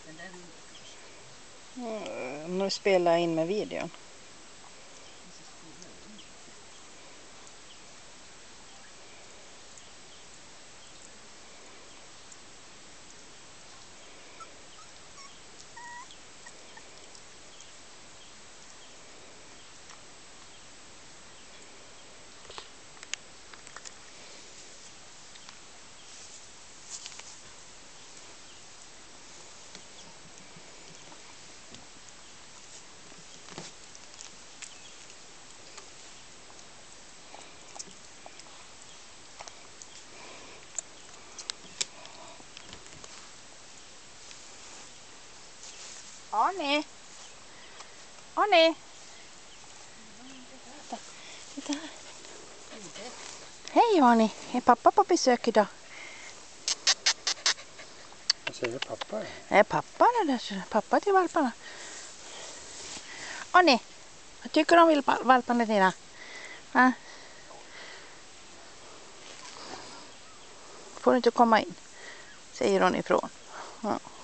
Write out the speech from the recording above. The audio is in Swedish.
Nu spelar jag in med videon. Arne! Arne! Titta här. Hej Arne! Är pappa på besök idag? Vad säger pappa? Nej, pappa är där. Pappa till valparna. Arne! Vad tycker du om valparna dina? Va? Får du inte komma in? Säger hon ifrån. Ja.